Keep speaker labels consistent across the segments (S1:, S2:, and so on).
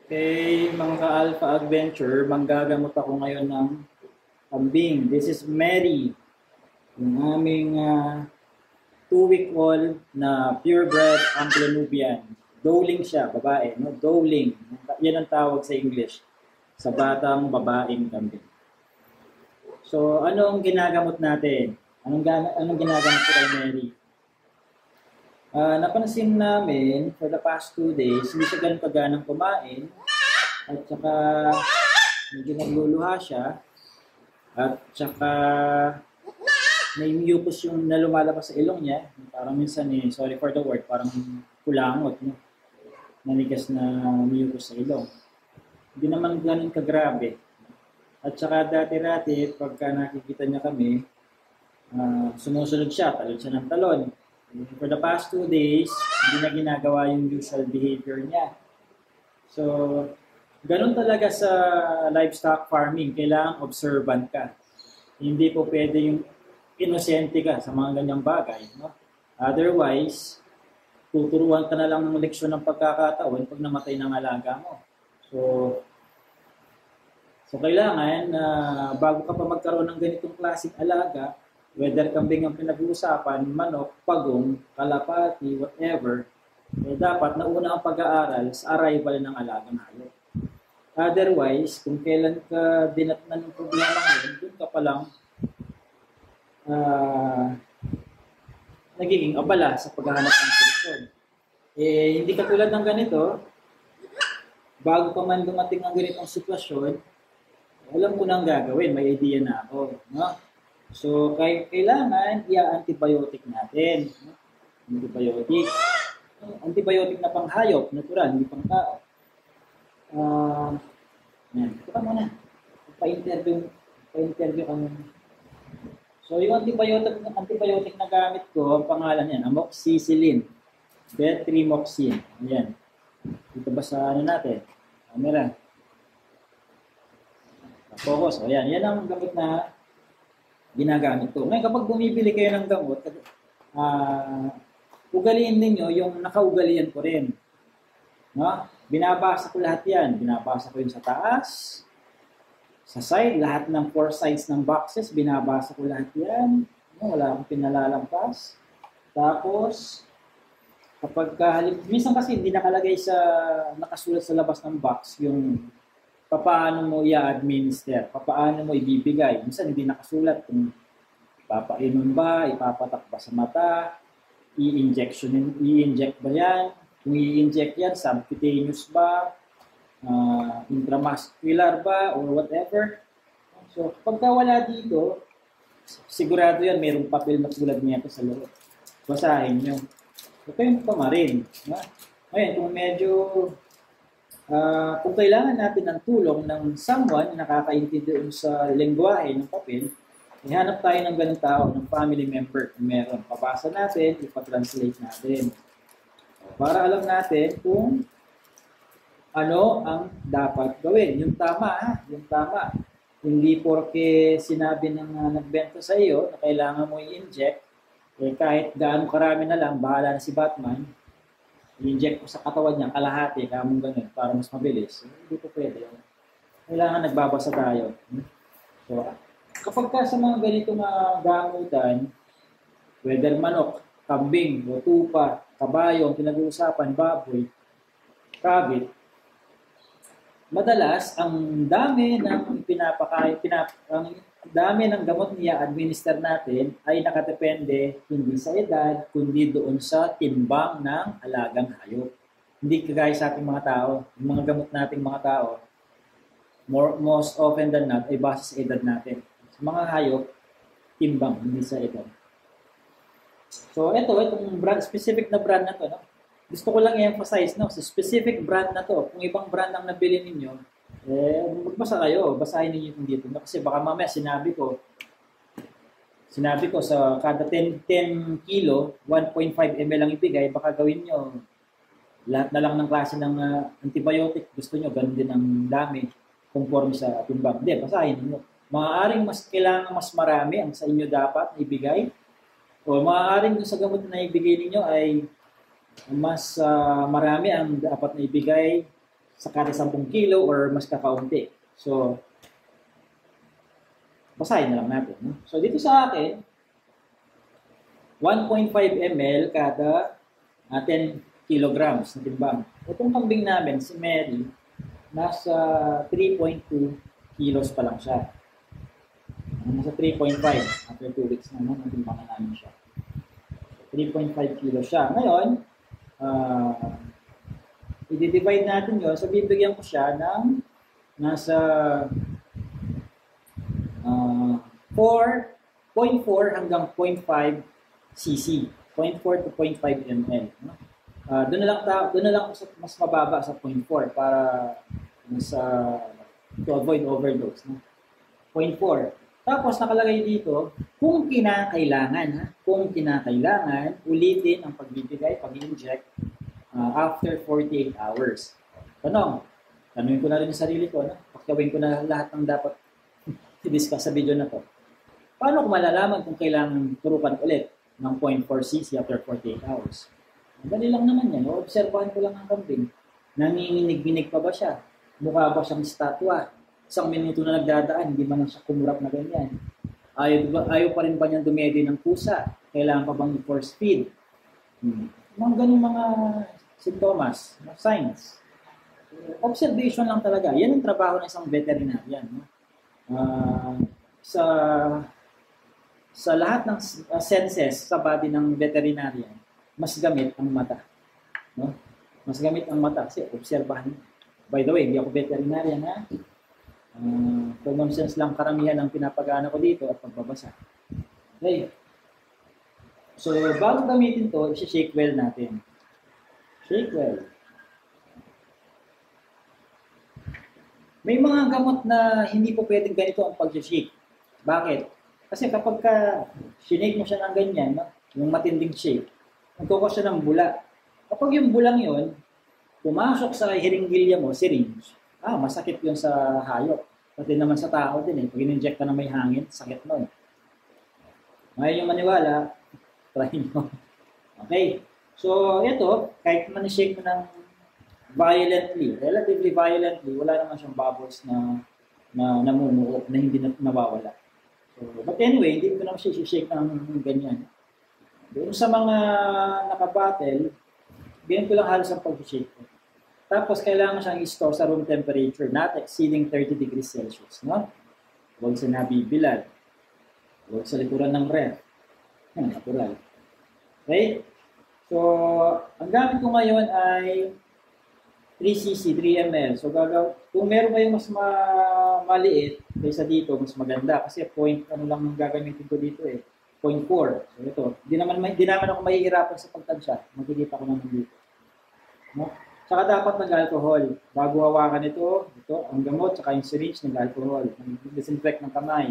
S1: Okay, mga ka-Alpha Adventure, manggagamot ako ngayon ng kambing. This is Mary, yung aming 2-week-old na purebred Amplenubian. Dowling siya, babae, no? Dowling. Yan ang tawag sa English sa batang babaeng kambing. So, anong ginagamot natin? Anong ginagamot ko kay Mary? Napansin namin for the past 2 days, hindi siya ganun kaganang kumain at saka medyo nagluluha siya at saka may mucus yung na lumalabas sa ilong niya. Parang minsan sorry for the word, parang kulangot, no? Nanigas na mucus sa ilong. Hindi naman ganun kagrabe. At saka dati-rati, pagka nakikita niya kami, sumusunod siya, talon siya ng talon. For the past 2 days, hindi na ginagawa yung usual behavior niya. So, ganun talaga sa livestock farming. Kailangan observant ka. Hindi po pwede yung inosente ka sa mga ganyang bagay. No? Otherwise, tuturuan ka na lang ng leksyon ng pagkakataon pag namatay ng alaga mo. So kailangan, bago ka pa magkaroon ng ganitong klaseng alaga, whether kambing ang pinag-uusapan, manok, pagong, kalapati, whatever, dapat nauna ang pag-aaral sa arrival ng alagang hayop. Otherwise, kung kailan ka dinatnan ng problema ngayon, doon ka palang nagiging abala sa paghahanap ng solusyon. Hindi katulad ng ganito, bago pa man dumating ang ganitong sitwasyon, alam ko na ang gagawin, may idea na ako. No? So, kailangan i-antibiotic natin. Antibiotic. Antibiotic na panghayop, natural, hindi pang tao. Ito ka muna. Pa-interview ka muna. So, yung antibiotic na gamit ko, ang pangalan yan, amoxicillin. Betrimoxin. Ayan. Dito ba sa natin? Camera. Focus. Ayan. Yan ang gamot na ginagamit ko. Ngayon, kapag bumibili kayo ng gamot, ugaliin ninyo yung nakaugalian ko rin. No? Binabasa ko lahat yan. Binabasa ko yun sa taas, sa side, lahat ng 4 sides ng boxes, binabasa ko lahat yan. No? Wala akong pinalalampas. Tapos, minsan kasi hindi nakasulat sa labas ng box yung paano mo i-administer, paano mo ibibigay. Minsan hindi nakasulat kung papainom ba, ipapatak ba sa mata, i-inject ba yan, kung i-inject yan, subcutaneous ba, intramuscular ba, or whatever. So, pagka wala dito, sigurado yan, mayroong papel na tulad niya sa loob. Basahin nyo. Ito yung pamarin. Ngayon, kung medyo kung kailangan natin ng tulong ng someone na nakakaintindi sa lengguwahe ng papel, ihanap tayo ng ganung tao, ng family member. Kung meron, papasa natin, ipatranslate natin. Para alam natin kung ano ang dapat gawin. Yung tama, yung tama. Hindi porke sinabi ng nagbenta sa iyo na kailangan mo i-inject, kahit gaano karami na lang, bahala na si Batman, i-inject ko sa katawan niya, kalahati, kamong ganun, para mas mabilis. Hindi po pwede. Kailangan nagbabasa tayo. So, kapag ka sa mga ganitong gamutan, whether manok, kambing, tupa, kabayo, ang pinag-uusapan, baboy, rabbit, madalas, ang dami ng dami ng gamot niya administer natin ay nakadepende hindi sa edad, kundi doon sa timbang ng alagang hayop. Hindi kagaya sa ating mga tao. Yung mga gamot nating mga tao, most often than not, ay base sa edad natin. Sa mga hayop, timbang, hindi sa edad. So, itong specific na brand na to, no? Gusto ko lang i-emphasize, no? Sa specific brand na to, kung ibang brand ang nabili ninyo, magbasa kayo, basahin niyo yung dito. Kasi baka mamaya sinabi ko sa kada 10 kilo, 1.5 ml ang ibigay, baka gawin nyo lahat na lang ng klase ng antibiotic. Gusto nyo, ganun din ang dami conforme sa timbang. Hindi, basahin niyo. Maaaring kailangan mas marami ang sa inyo dapat na ibigay. O maaaring sa gamot na ibigay ninyo ay mas marami ang dapat na ibigay sa kada 10 kilo or mas kakaunti. So, basahin na lang natin. No? So, dito sa akin, 1.5 ml kada 10 kilograms na timbang. Itong kambing namin, si Mary, nasa 3.2 kilos pa lang siya. Nasa 3.5 after 2 weeks naman, natimbangan namin siya. 3.5 kilos siya. Ngayon, i-divide natin yun. So, bibigyan ko siya ng nasa 0.4 hanggang 0.5 cc. 0.4 to 0.5 ml. Doon na lang mas mababa sa 0.4 para to avoid overdose. 0.4. Tapos nakalagay dito, kung kinakailangan, ulitin ang pagbibigay, pag-inject after 48 hours. Tanungin ko na rin sa sarili ko, pakawin ko na lahat ng dapat i-discuss sa video na to. Paano ko malalaman kung kailangan turukan ulit ng 0.4 cc after 48 hours? Dali lang naman yan. Obserbahan ko lang ang kambing. Nanginginig-ginig pa ba siya? Mukha ba siyang statwa? Isang minuto na nagdadaan, hindi man lang siya kumurap na ganyan. Ayaw pa rin ba niyang dumedi ng pusa? Kailangan pa bang force feed? Mga ganun mga sintomas, signs. Observation lang talaga. Yan ang trabaho ng isang veterinarian. Sa lahat ng senses sa body ng veterinarian, mas gamit ang mata. No? Mas gamit ang mata kasi obserbahan. By the way, hindi ako veterinarian ha. Common sense lang karamihan ang pinapagana ko dito at pagbabasa. Okay. So, bago gamitin to, i-shake well natin. Shake well. May mga gamot na hindi po pwedeng ganito ang pag-shake. Bakit? Kasi kapag sinake mo siya ng ganyan, no? Yung matinding shake, nagkukos siya ng bula. Kapag yung bulang yon pumasok sa hiringgilya mo, syringe, masakit yun sa hayop. Pati naman sa tao din eh. Pag in-inject ka na may hangin, sakit nun. Ngayon yung maniwala, try nyo. Okay. So, ito, kahit man i-shake mo ng relatively violently, wala naman siyang bubbles na namumuo, na hindi na nawawala. So, but anyway, hindi ko naman siya i-shake ng ganyan. Doon sa mga nakabattle, ganyan ko lang halos ang pag-shake ko. Tapos, kailangan siyang i-store sa room temperature, not exceeding 30 degrees Celsius. No? Huwag sa nabibilad. Huwag sa likuran ng ref. Yan, natural. Okay? So, ang gamit ko ngayon ay 3cc, 3 ml. So, kung meron kayong mas maliit kaysa dito, mas maganda. Kasi lang ang gagamitin ko dito eh. 0.4. So, ito. Di naman ako mahihirapan sa pagtansya. Makikita ko naman dito. No? Saka dapat nag-alcohol. Bago hawakan ito, ang gamot, saka yung syringe, nag-alcohol. Disinfect ng kamay.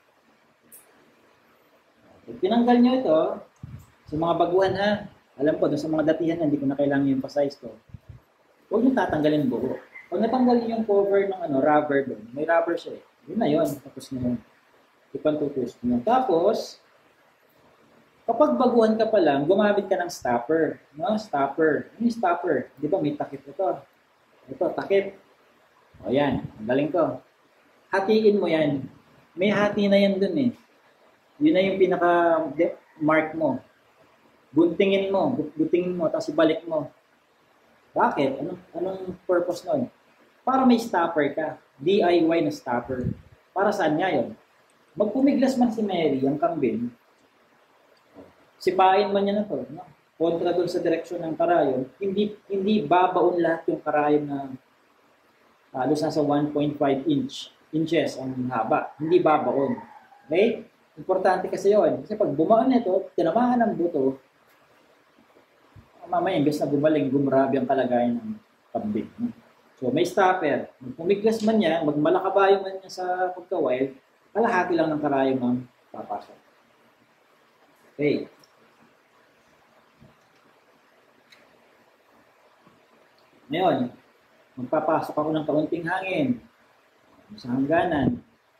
S1: Pag tinanggal nyo ito, sa mga baguhan ha, alam ko, sa mga datihan hindi ko na kailangan i-emphasize to. Huwag nyo tatanggalin buo. Pag natanggal nyo yung cover ng rubber doon, may rubber siya eh. Yun na yun. Tapos na yun. Ipantutus nyo. Tapos, kapag baguhan ka pa lang, gumamit ka ng stopper. No? Stopper. Ano yung stopper? Di ba may takip ito? Ito, takip. O yan, ang galing to. Hatiin mo yan. May hati na yan dun eh. Yun na yung pinaka-mark mo. Guntingin mo, tapos ibalik mo. Bakit? Anong purpose nun? Para may stopper ka. DIY na stopper. Para saan nga yun? Magpumiglas man si Mary, ang kambing, sipain man niya na to, no? Kontra doon sa direksyon ng karayon, hindi babaon lahat yung karayon na halos nasa 1.5 inches ang haba. Hindi babaon. Okay? Importante kasi yun. Kasi pag bumaon nito, tinamahan ng buto, mamaya imbes na gumrabe ang kalagayan ng kambing. So may stopper. Pumiglas man niya, magmalakabayo man niya sa pagka-wild, kalahati lang ng karayon ang papasok. Okay. Ngayon, magpapasok ako ng kaunting hangin sa hangganan.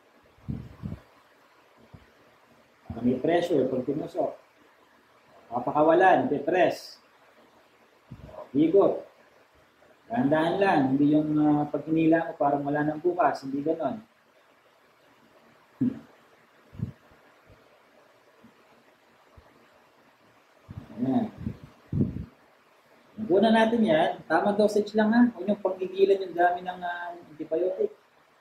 S1: May pressure pag tinusok. Papakawalan, depress. Higot. Dahan-dahan lang, hindi yung pag hinila mo parang wala nang bukas, hindi ganon. Ayan. Una natin yan, tamang dosage lang ha. Huwag yung paggigilan yung dami ng antibiotic.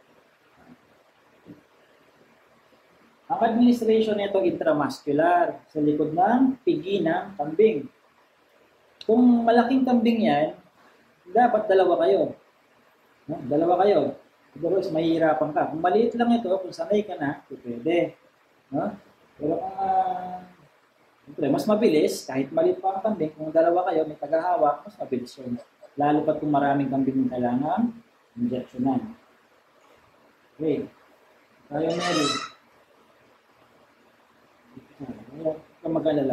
S1: Ang administration nito intramuscular sa likod ng pigi ng kambing. Kung malaking kambing yan, dapat dalawa kayo. No? Dalawa kayo. Otherwise, mahihirapan ka. Kung maliit lang ito, kung sanay ka na, pwede. No? Pero kung mas mabilis, kahit maliit pa ang kambing, kung dalawa kayo, may tagahawak, mas mabilis yun. Lalo pa kung maraming kambing yung kailangan, injectionan. Okay. Tayo, Mary. Huwag kang mag-alala.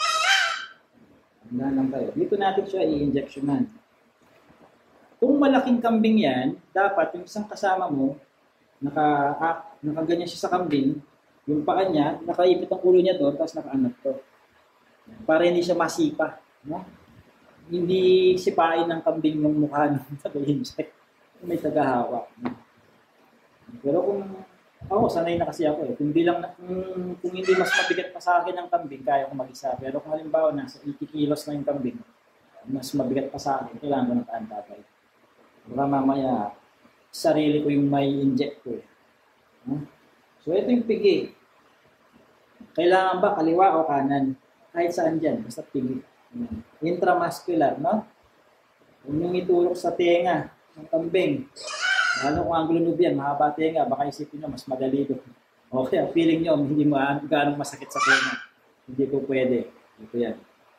S1: Handa lang tayo. Dito natin siya i-injectionan. Kung malaking kambing yan, dapat yung isang kasama mo, nakaganyan siya sa kambing, yung paa niya, nakaipit ang ulo niya doon, tapos nakaanap to. Para hindi siya masipa. No? Hindi sipain ng kambing yung mukha ng taga-inject. May tagahawak. No? Pero kung ako, sanay na kasi ako eh. Kung hindi mas mabigat pa sa akin ang kambing, kaya ko mag-isa. Pero kung halimbawa nasa 80 kilos na yung kambing, mas mabigat pa sa akin, kailangan ko ng kaantatay. Baka mamaya, sarili ko yung may inject ko eh. So ito yung pigi. Kailangan ba kaliwa o kanan? Kahit saan dyan, basta pigi. Intramuscular, no? Yung itulok sa tenga ng kambing. Lalo kung ang glunod yan, mahaba tenga, baka isipin nyo, mas madali doon. Okay, feeling nyo, hindi mo gano'ng masakit sa tenga. Hindi po pwede. Ito yan.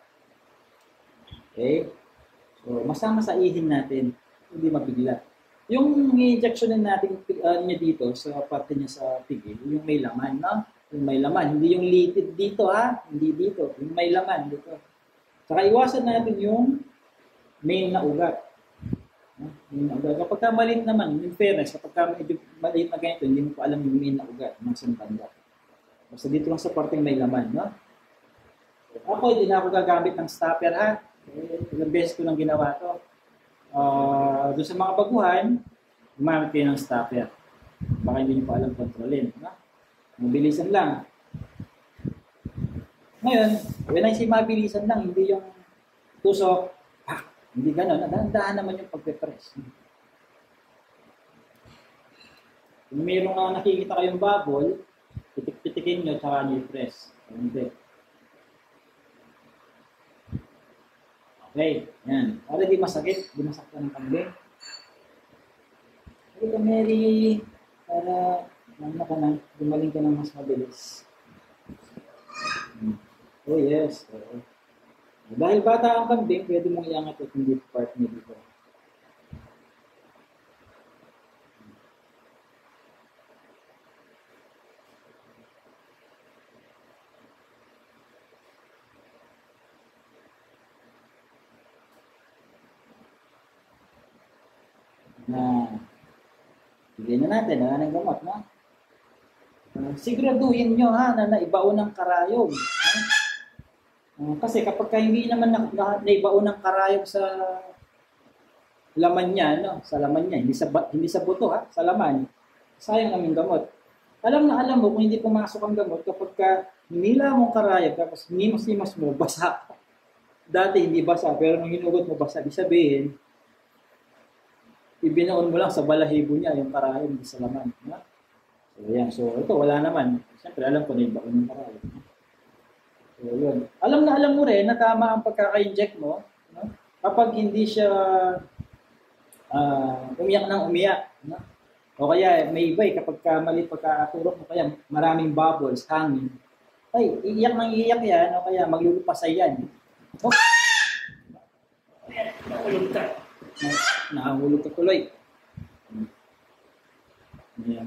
S1: Okay? So, masama sa ihin natin, hindi mabigla. Yung injectionin natin niya dito, sa parte niya sa pigi, yung may laman, no? Yung may laman, hindi yung litid dito, ha? Hindi dito. Yung may laman dito. Saka iwasan natin yung main na ugat. Kapag maliit naman, in fairness, kapag maliit na ganito, hindi mo pa alam yung main na ugat ng santanda. Basta dito lang sa parte may laman, no? Ako, hindi na ako gagamit ng stopper, ha? Ilang beses ko nang ginawa to. Doon sa mga baguhan, gumamit kayo ng stopper. Baka hindi nyo pa alam kontrolin, no? Mabilisan lang. Ngayon, when I say mabilisan lang, hindi yung tusok, hindi gano'n. Dahan-dahan naman yung pagpe-press. Kung mayroong nakikita kayong bubble, pitik-pitikin nyo, tsaka nyo i-press. Hindi. Okay, yan. Para di masakit, di masaktan ng kambing. Ito, Mary, para gumaling ka ng mas mabilis. Oh, yes. Dahil bata ang kambing, pwede mong iangat at hindi part niya dito. Bigyan na natin, ng gamot, no? Siguraduhin nyo, ha, na naibaon ng karayom. Ha? Kasi kapag hindi naman naibaon ng karayom sa laman niya, no? Sa laman niya, hindi sa buto, ha? Sa laman, sayang namin gamot. Alam mo, kung hindi pumasok ang gamot, kapag hinila mong karayom, tapos hinimas mo, basa. Dati hindi basa, pero nung hinugot mo basa, di sabihin, ibinaon mo lang sa balahibo niya yung karayom sa laman. No? So, yan. So, ito, wala naman. Siyempre, alam ko na ibaon ng karayom. So, yun. Alam mo rin na tama ang pagkaka-inject mo. No? Kapag hindi siya umiyak ng umiyak. No? O kaya, may iba kapag mali pagkakaturok mo, kaya maraming bubbles, hangin. Ay, iiyak ng iiyak yan, o kaya maglulupasay yan. Oh. Nahulog ka. Nahulog ka tuloy. Ayan.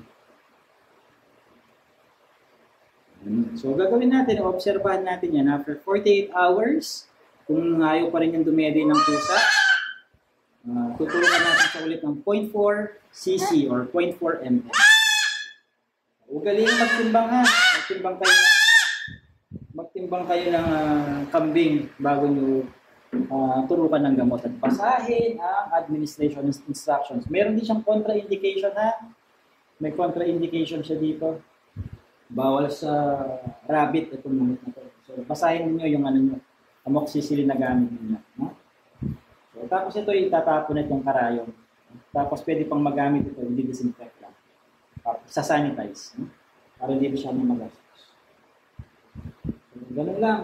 S1: So, gagawin natin, obserbahan natin yan. After 48 hours, kung ayaw pa rin yung dumedi ng pusa, tutulungan natin sa ulit ng 0.4 cc or 0.4 ml. Ugaling magtimbang ha. Magtimbang kayo ng kambing bago nyo turukan ng gamot at basahin ang administration instructions. Meron din siyang contraindication ha. May contraindication siya dito. Bawal sa rabbit itong gamot na to. So basahin niyo yung ano niyo, amoxicillin na gamit niyo. No? So, tapos ito itatapon itong karayom. Tapos pwede pang magamit ito, hindi disinfect lang. Sa sanitize. No? Para hindi siya magastos. So, ganun lang.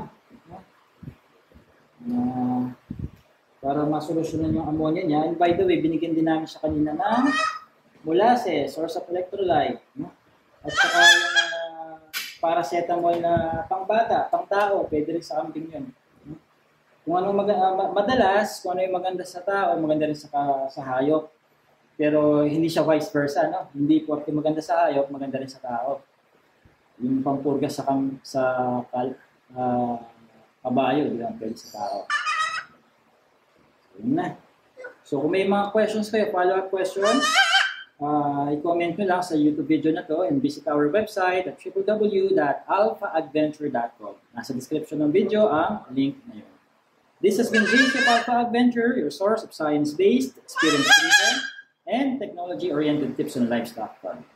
S1: Para masolusyonan yung ammonia niya. And by the way, binigyan din namin siya kanina ng molasses, source of electrolyte. No? At saka yung paracetamol na pangbata, pangtao, pwede rin sa kambing yun. No? Kung ano madalas, kung ano yung maganda sa tao, maganda rin sa hayop. Pero hindi siya vice versa. No? Hindi porke maganda sa hayop, maganda rin sa tao. Yung pampurgas sa kabayo, di ba? Pwede sa tao. Yun na. So, kung may mga questions kayo, follow-up questions, i-comment nyo lang sa YouTube video na to and visit our website at www.alphaadventure.com. Nasa description ng video ang link na yun. This has been JC Alpha Adventure, your source of science-based, experience-driven, and technology-oriented tips on livestock farming.